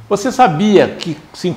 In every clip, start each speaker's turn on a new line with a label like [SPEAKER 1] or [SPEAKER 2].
[SPEAKER 1] Você sabia que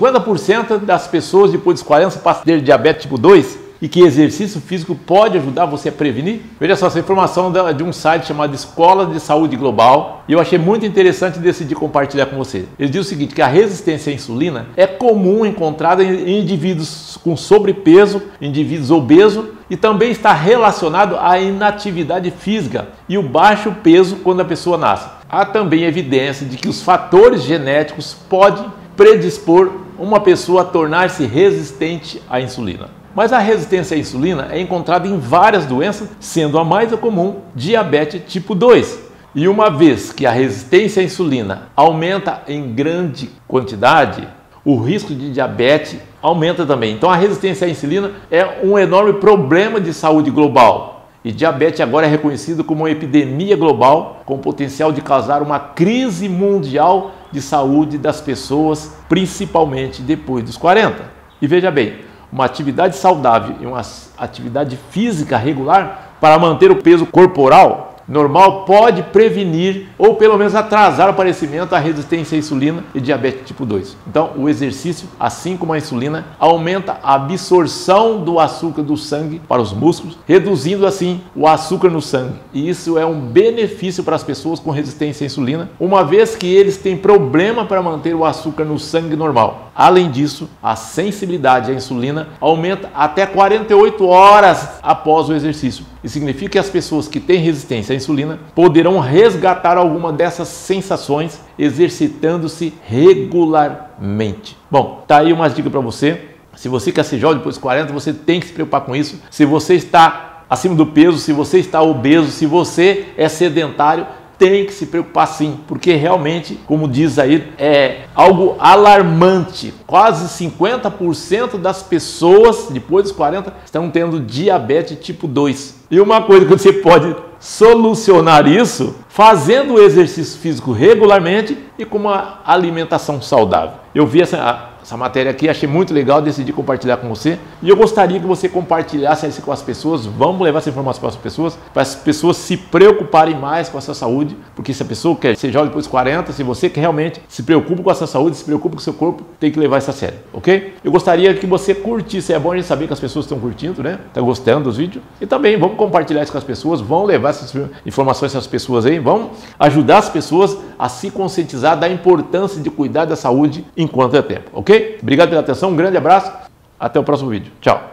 [SPEAKER 1] 50% das pessoas depois dos 40 passam a ter diabetes tipo 2 e que exercício físico pode ajudar você a prevenir? Veja só, essa informação de um site chamado Escola de Saúde Global, e eu achei muito interessante e decidi compartilhar com você. Ele diz o seguinte, que a resistência à insulina é comum encontrada em indivíduos com sobrepeso, indivíduos obesos, e também está relacionado à inatividade física e o baixo peso quando a pessoa nasce. Há também evidência de que os fatores genéticos podem predispor uma pessoa a tornar-se resistente à insulina. Mas a resistência à insulina é encontrada em várias doenças, sendo a mais comum diabetes tipo 2. E uma vez que a resistência à insulina aumenta em grande quantidade, o risco de diabetes aumenta também. Então a resistência à insulina é um enorme problema de saúde global. E diabetes agora é reconhecido como uma epidemia global com potencial de causar uma crise mundial de saúde das pessoas, principalmente depois dos 40. E veja bem, uma atividade saudável e uma atividade física regular para manter o peso corporal normal pode prevenir ou pelo menos atrasar o aparecimento da resistência à insulina e diabetes tipo 2. Então, o exercício, assim como a insulina, aumenta a absorção do açúcar do sangue para os músculos, reduzindo assim o açúcar no sangue. E isso é um benefício para as pessoas com resistência à insulina, uma vez que eles têm problema para manter o açúcar no sangue normal. Além disso, a sensibilidade à insulina aumenta até 48 horas após o exercício. Isso significa que as pessoas que têm resistência à insulina poderão resgatar alguma dessas sensações exercitando-se regularmente. Bom, tá aí umas dicas para você. Se você quer ser jovem depois dos 40, você tem que se preocupar com isso. Se você está acima do peso, se você está obeso, se você é sedentário, tem que se preocupar sim, porque realmente, como diz aí, é algo alarmante. Quase 50% das pessoas depois dos 40 estão tendo diabetes tipo 2. E uma coisa que você pode solucionar isso fazendo o exercício físico regularmente e com uma alimentação saudável. Eu vi essa matéria aqui, achei muito legal, decidi compartilhar com você e eu gostaria que você compartilhasse isso com as pessoas. Vamos levar essa informação para as pessoas se preocuparem mais com a sua saúde, porque se a pessoa quer ser jovem depois dos 40, se você que realmente se preocupa com a sua saúde, se preocupa com o seu corpo, tem que levar isso a sério, ok? Eu gostaria que você curtisse, é bom a gente saber que as pessoas estão curtindo, né? Estão gostando dos vídeos e também vamos compartilhar isso com as pessoas, vamos levar essas informações para as pessoas aí, vamos ajudar as pessoas a se conscientizar da importância de cuidar da saúde enquanto é tempo, ok? Obrigado pela atenção, um grande abraço, até o próximo vídeo. Tchau!